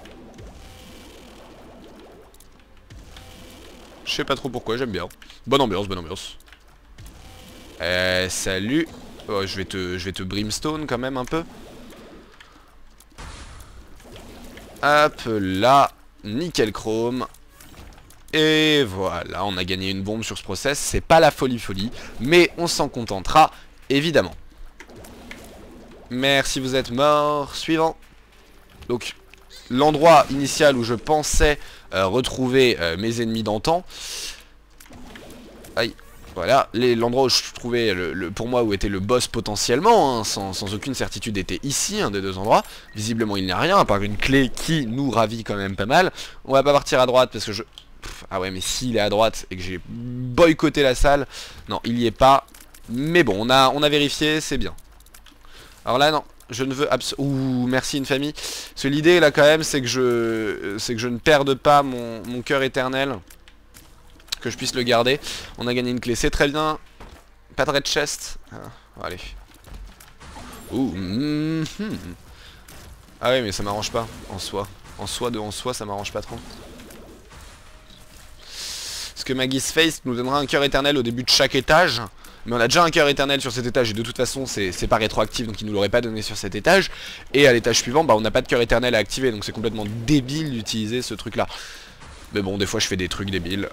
Je sais pas trop pourquoi, j'aime bien. Bonne ambiance. Salut. Oh, je vais te brimstone quand même un peu. Hop là. Nickel chrome. Et voilà, on a gagné une bombe sur ce process. C'est pas la folie, mais on s'en contentera, évidemment. Merci, vous êtes mort. Suivant. Donc, l'endroit initial où je pensais retrouver mes ennemis d'antan. Aïe. Voilà, l'endroit où je trouvais, pour moi, où était le boss potentiellement, hein, sans aucune certitude, était ici, un des deux endroits. Visiblement, il n'y a rien, à part une clé qui nous ravit quand même pas mal. On va pas partir à droite, parce que Ah ouais, mais s'il est à droite et que j'ai boycotté la salle... Non, il y est pas. Mais bon, on a vérifié, c'est bien. Alors là, non. Je ne veux absolument... Ouh, merci une famille. Parce que l'idée, là, quand même, c'est que je ne perde pas mon cœur éternel. Que je puisse le garder. On a gagné une clé, c'est très bien. Pas de red chest. Ah, allez. Ouh. Ah oui, mais ça m'arrange pas, en soi. En soi, ça m'arrange pas trop. Parce que Maggie's Face nous donnera un cœur éternel au début de chaque étage. Mais on a déjà un cœur éternel sur cet étage et de toute façon c'est pas rétroactif, donc il nous l'aurait pas donné sur cet étage. Et à l'étage suivant, bah on n'a pas de cœur éternel à activer, donc c'est complètement débile d'utiliser ce truc là. Mais bon, des fois je fais des trucs débiles.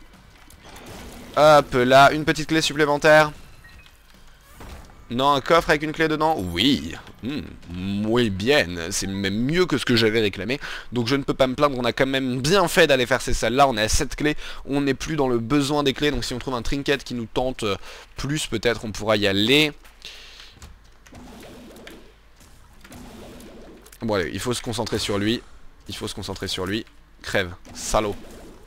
Hop là, une petite clé supplémentaire. Non, un coffre avec une clé dedans? Oui. Muy bien. C'est même mieux que ce que j'avais réclamé. Donc je ne peux pas me plaindre. On a quand même bien fait d'aller faire ces salles-là. On est à 7 clés. On n'est plus dans le besoin des clés. Donc si on trouve un trinket qui nous tente plus, peut-être on pourra y aller. Bon allez, il faut se concentrer sur lui. Il faut se concentrer sur lui. Crève. Salaud.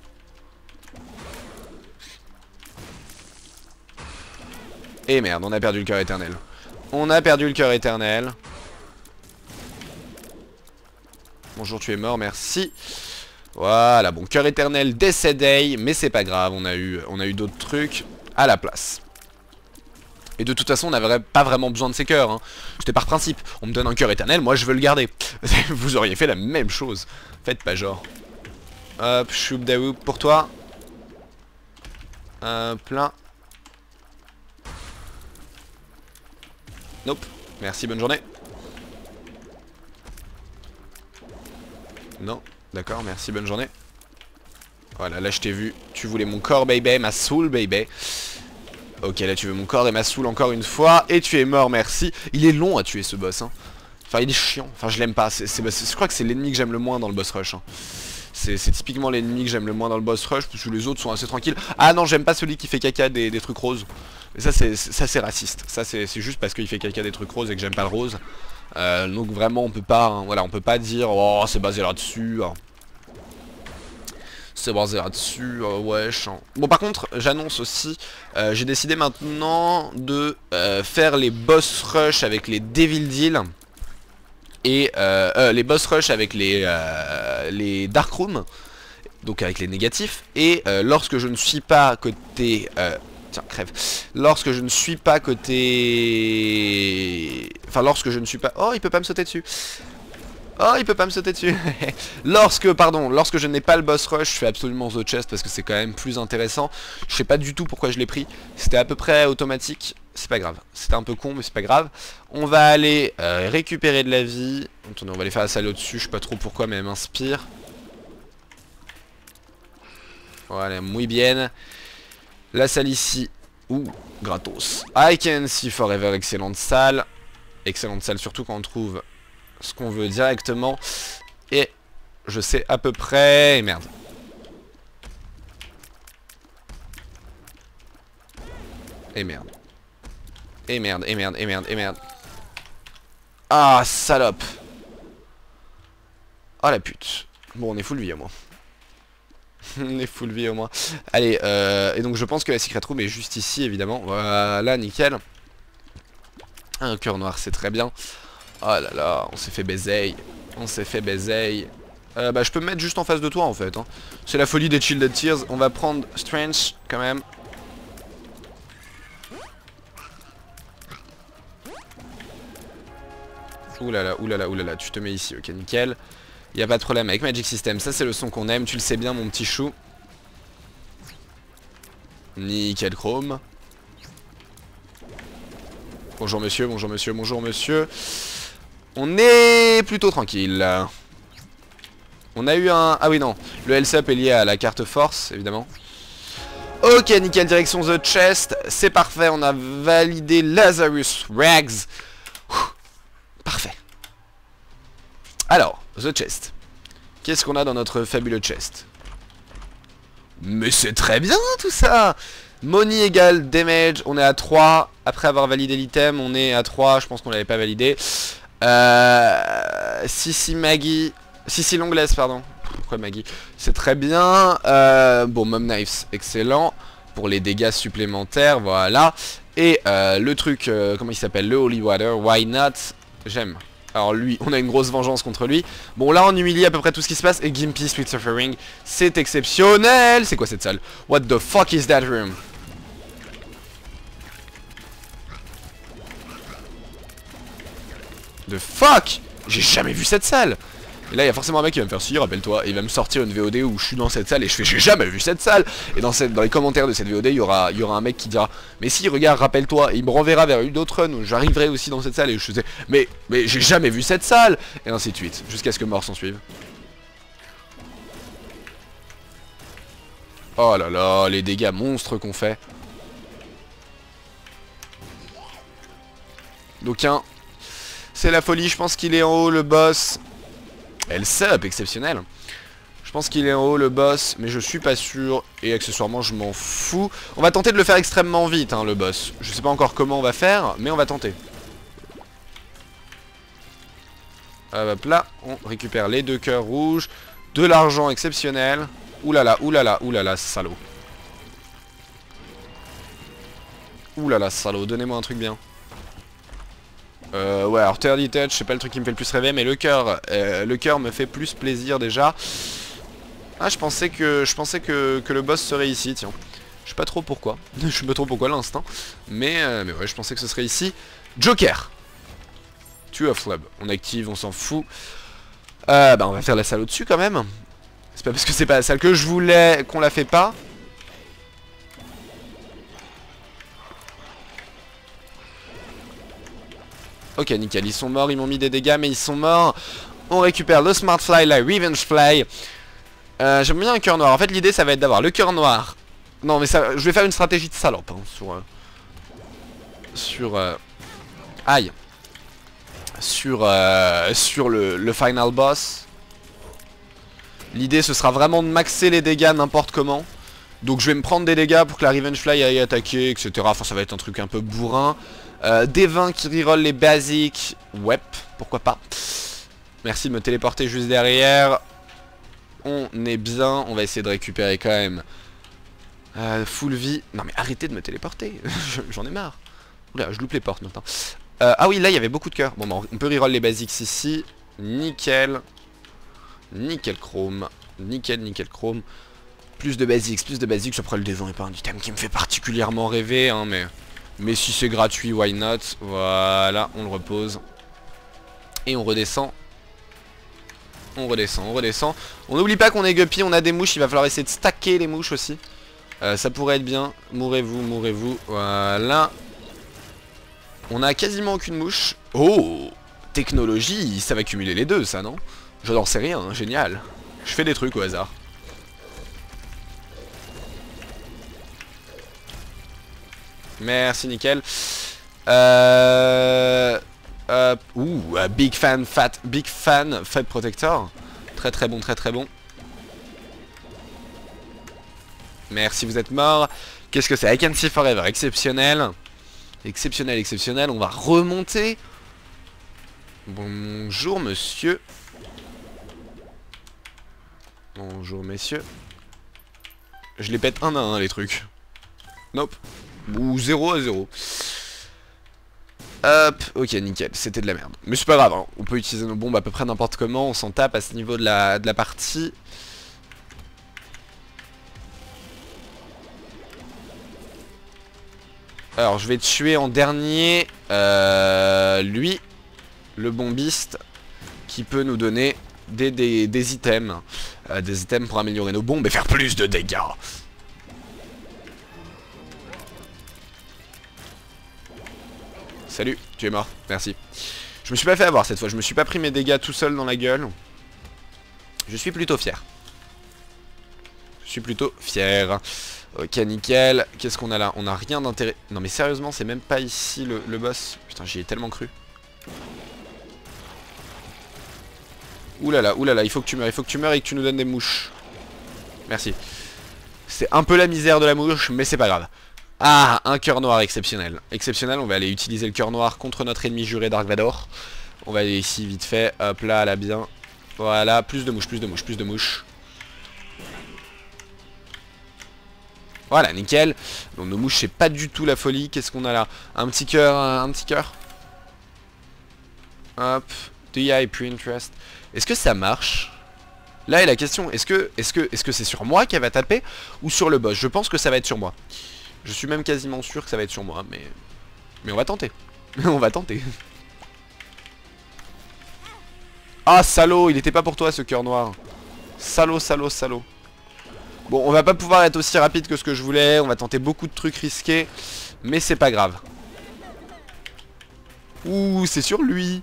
Et merde, on a perdu le cœur éternel. On a perdu le cœur éternel. Bonjour, tu es mort, merci. Voilà, bon, cœur éternel décédé, mais c'est pas grave, on a eu d'autres trucs à la place. Et de toute façon, on n'avait pas vraiment besoin de ces cœurs. Hein. C'était par principe. On me donne un cœur éternel, moi je veux le garder. Vous auriez fait la même chose. Faites pas genre. Hop, choup daoub pour toi. Plein. Nope. Merci, bonne journée. Non. D'accord, merci, bonne journée. Voilà, là je t'ai vu. Tu voulais mon corps, baby, ma soul, baby. Ok, là tu veux mon corps et ma soul encore une fois. Et tu es mort, merci. Il est long à tuer ce boss. Hein. Enfin, il est chiant. Enfin, je l'aime pas. Je crois que c'est l'ennemi que j'aime le moins dans le boss rush. Hein. C'est typiquement l'ennemi que j'aime le moins dans le boss rush, parce que les autres sont assez tranquilles. Ah non, j'aime pas celui qui fait caca des trucs roses. Et ça c'est raciste. Ça c'est juste parce qu'il fait caca des trucs roses et que j'aime pas le rose. Donc vraiment on peut pas, hein, voilà, on peut pas dire oh c'est basé là-dessus. Hein. C'est basé là-dessus, wesh. Hein. Bon par contre, j'annonce aussi, j'ai décidé maintenant de faire les boss rush avec les Devil Deal. Et les boss rush avec les Dark Room, donc avec les négatifs. Et lorsque je ne suis pas côté... tiens, crève. Lorsque je ne suis pas côté... Enfin, lorsque je ne suis pas... Oh, il peut pas me sauter dessus. Oh, il peut pas me sauter dessus. Lorsque je n'ai pas le boss rush, je fais absolument The Chest parce que c'est quand même plus intéressant. Je sais pas du tout pourquoi je l'ai pris. C'était à peu près automatique. C'est pas grave. C'était un peu con, mais c'est pas grave. On va aller récupérer de la vie. Attendez, on va aller faire la salle au-dessus. Je sais pas trop pourquoi, mais elle m'inspire. Voilà, muy bien. La salle ici. Ouh, gratos. I can see forever, excellente salle. Excellente salle, surtout quand on trouve ce qu'on veut directement. Et je sais à peu près... Et merde. Et merde. Et merde, et merde, et merde, et merde. Ah, salope. Oh la pute. Bon, on est full vie au moins. On est full vie au moins. Allez, et donc je pense que la secret room est juste ici, évidemment. Voilà, nickel. Un cœur noir, c'est très bien. Oh là là, on s'est fait baiser. On s'est fait baiser. Bah je peux me mettre juste en face de toi en fait. Hein. C'est la folie des Shielded Tears. On va prendre Strange quand même. Oulala, oulala, oulala, tu te mets ici, ok nickel. Y a pas de problème avec Magic System, ça c'est le son qu'on aime, tu le sais bien mon petit chou. Nickel chrome. Bonjour monsieur, bonjour monsieur, bonjour monsieur. On est plutôt tranquille. On a eu un... Ah oui non, le health up est lié à la carte force, évidemment. Ok, nickel, direction The Chest. C'est parfait, on a validé Lazarus Rags. Parfait. Alors, The Chest. Qu'est-ce qu'on a dans notre fabuleux chest? Mais c'est très bien tout ça. Money égale damage, on est à 3. Après avoir validé l'item, on est à 3. Je pense qu'on l'avait pas validé. Sissi Maggie. Sissi Longlaise, pardon. Pourquoi Maggie? C'est très bien. Bon, Mom Knives, excellent. Pour les dégâts supplémentaires, voilà. Et le truc, comment il s'appelle? Le Holy Water, Why Not? J'aime. Alors lui, on a une grosse vengeance contre lui. Bon, là, on humilie à peu près tout ce qui se passe. Et Gimpy, Sweet Suffering, c'est exceptionnel. C'est quoi cette salle? What the fuck is that room? The fuck? J'ai jamais vu cette salle. Et là il y a forcément un mec qui va me faire si, rappelle-toi, il va me sortir une VOD où je suis dans cette salle et je fais j'ai jamais vu cette salle. Et dans les commentaires de cette VOD il y aura un mec qui dira mais si regarde rappelle-toi, et il me renverra vers une autre run où j'arriverai aussi dans cette salle et je faisais mais j'ai jamais vu cette salle. Et ainsi de suite, jusqu'à ce que mort s'en suive. Oh là là, les dégâts monstres qu'on fait. Donc c'est la folie, je pense qu'il est en haut le boss. Elle sub, exceptionnel. Je pense qu'il est en haut le boss, mais je suis pas sûr. Et accessoirement, je m'en fous. On va tenter de le faire extrêmement vite, hein, le boss. Je sais pas encore comment on va faire, mais on va tenter. Hop là, on récupère les 2 cœurs rouges. De l'argent exceptionnel. Oulala, oulala, oulala, salaud. Oulala, salaud, donnez-moi un truc bien. Ouais, alors 30 touch, c'est pas le truc qui me fait le plus rêver, mais le cœur me fait plus plaisir déjà. Ah, je pensais que le boss serait ici, tiens. Je sais pas trop pourquoi. Je sais pas trop pourquoi l'instant. Mais ouais, je pensais que ce serait ici. Joker. Tu as flab. On active, on s'en fout. Bah, on va faire la salle au-dessus quand même. C'est pas parce que c'est pas la salle que je voulais qu'on la fait pas. Ok, nickel, ils sont morts, ils m'ont mis des dégâts, mais ils sont morts. On récupère le Smart Fly, la Revenge Fly. J'aime bien un cœur noir. En fait, l'idée, ça va être d'avoir le cœur noir. Non, mais ça, je vais faire une stratégie de salope hein, aïe. Sur le final boss. L'idée, ce sera vraiment de maxer les dégâts n'importe comment. Donc, je vais me prendre des dégâts pour que la Revenge Fly aille attaquer, etc. Enfin, ça va être un truc un peu bourrin. Des 20 qui reroll les basiques. Ouais, pourquoi pas. Merci de me téléporter juste derrière. On est bien. On va essayer de récupérer quand même full vie. Non mais arrêtez de me téléporter. J'en ai marre. Oula, je loupe les portes maintenant. Ah oui, là il y avait beaucoup de cœurs. Bon, bah, on peut reroll les basiques ici. Nickel. Nickel chrome. Nickel, nickel chrome. Plus de basiques, après le D20 est pas un item qui me fait particulièrement rêver, hein, mais si c'est gratuit, why not. Voilà, on le repose. Et on redescend. On redescend, on redescend. On n'oublie pas qu'on est guppy, on a des mouches, il va falloir essayer de stacker les mouches aussi. Ça pourrait être bien. Mourrez-vous, mourrez-vous. Voilà. On a quasiment aucune mouche. Oh, technologie, ça va cumuler les deux, ça, non? Je n'en sais rien, hein, génial. Je fais des trucs au hasard. Merci, nickel. Big fan fat protector. Très très bon, très très bon. Merci, vous êtes mort. Qu'est-ce que c'est? I can see forever, exceptionnel. Exceptionnel, exceptionnel. On va remonter. Bonjour monsieur. Bonjour messieurs. Je les pète un à un les trucs. Nope. Ou 0 à 0. Hop, ok nickel, c'était de la merde. Mais c'est pas grave, hein. On peut utiliser nos bombes à peu près n'importe comment, on s'en tape à ce niveau de la partie. Alors je vais tuer en dernier lui, le bombiste, qui peut nous donner des items. Des items pour améliorer nos bombes et faire plus de dégâts. Salut, tu es mort, merci. Je me suis pas fait avoir cette fois, je me suis pas pris mes dégâts tout seul dans la gueule. Je suis plutôt fier. Je suis plutôt fier. Ok, nickel. Qu'est-ce qu'on a là? On a rien d'intérêt. Non mais sérieusement, c'est même pas ici le boss. Putain, j'y ai tellement cru. Oulala, oulala, il faut que tu meurs, et que tu nous donnes des mouches. Merci. C'est un peu la misère de la mouche, mais c'est pas grave. Ah, un cœur noir exceptionnel. Exceptionnel, on va aller utiliser le cœur noir contre notre ennemi juré Dark Vador. On va aller ici vite fait, hop là, là bien. Voilà, plus de mouches, plus de mouches, plus de mouches. Voilà, nickel. Donc nos mouches, c'est pas du tout la folie. Qu'est-ce qu'on a là? Un petit cœur, un petit cœur. Hop. Do you have interest? Est-ce que ça marche? Là est la question. Est-ce que c'est sur moi qu'elle va taper ou sur le boss? Je pense que ça va être sur moi. Je suis même quasiment sûr que ça va être sur moi, mais on va tenter. On va tenter. Ah, salaud, il était pas pour toi ce cœur noir. Salaud, salaud, salaud. Bon, on va pas pouvoir être aussi rapide que ce que je voulais. On va tenter beaucoup de trucs risqués, mais c'est pas grave. Ouh, c'est sur lui.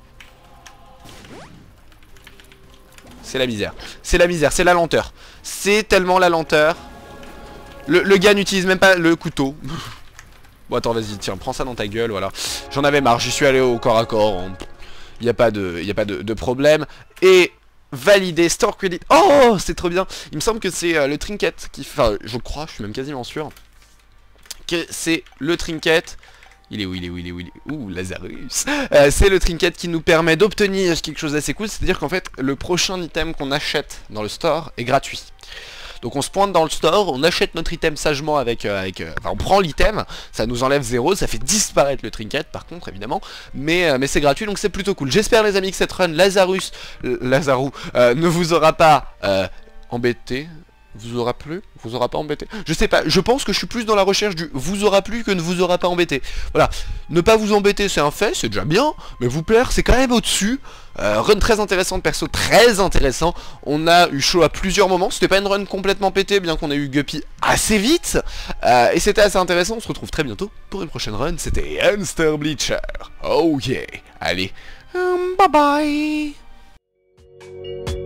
C'est la misère. C'est la misère, c'est la lenteur. C'est tellement la lenteur. Le gars n'utilise même pas le couteau. Bon, attends, vas-y, tiens, prends ça dans ta gueule, voilà. J'en avais marre, j'y suis allé au corps à corps. Il n'y a pas de problème. Et valider, store credit. Oh, c'est trop bien. Il me semble que c'est le trinket qui... Enfin, je crois, je suis même quasiment sûr que c'est le trinket. Il est où? Ouh, Lazarus. C'est le trinket qui nous permet d'obtenir quelque chose d'assez cool. C'est-à-dire qu'en fait, le prochain item qu'on achète dans le store est gratuit. Donc on se pointe dans le store, on achète notre item sagement avec enfin on prend l'item, ça nous enlève 0, ça fait disparaître le trinket par contre évidemment, mais c'est gratuit donc c'est plutôt cool. J'espère les amis que cette run Lazaru ne vous aura pas embêté. Vous aura plu? Vous aura pas embêté? Je sais pas, je pense que je suis plus dans la recherche du vous aura plu que ne vous aura pas embêté. Voilà, ne pas vous embêter c'est un fait, c'est déjà bien, mais vous plaire c'est quand même au-dessus. Run très intéressante, perso très intéressant. On a eu chaud à plusieurs moments, c'était pas une run complètement pétée, bien qu'on ait eu Guppy assez vite. Et c'était assez intéressant, on se retrouve très bientôt pour une prochaine run, c'était Hamster Bleacher. Oh yeah, allez, bye bye.